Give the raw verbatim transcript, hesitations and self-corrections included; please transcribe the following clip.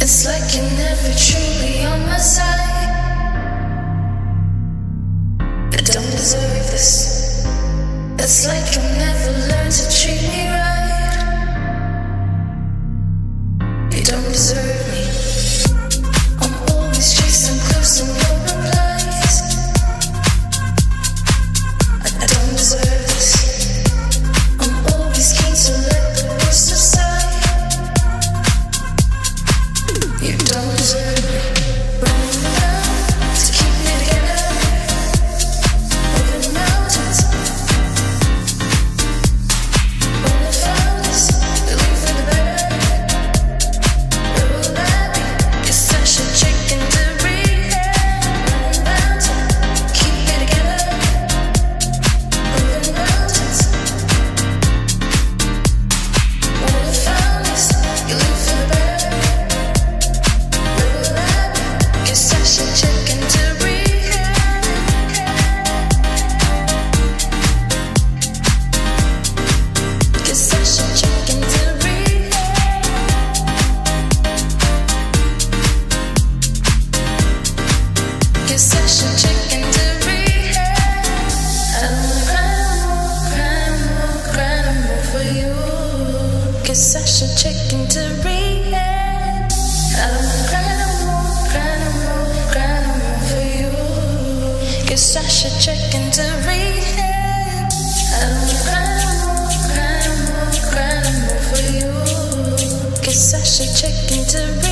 It's like you're never truly on my side. I don't deserve this. It's like you'll never learn to treat me right. You don't deserve me. I'm always chasing close and no replies. I, I don't deserve this. I'm always keen to let the ghost aside. You don't deserve me. Running around to keep me together. Moving mountains. When I found us, we leave for the better. Where will I be? Guess I should check into rehab. Running mountains, keep me together. Moving mountains. When I found us, you leave for the better. Guess I should check into rehab. Guess I should check into rehab. Guess I should check into rehab. I don't wanna cry no more, cry no more, cry no more for you. Guess I should check into rehab. I don't wanna cry no more, cry no more, cry no more for you. Guess I should check into rehab. I don't wanna cry no more, cry no more, cry no more for you. Guess I should check into rehab.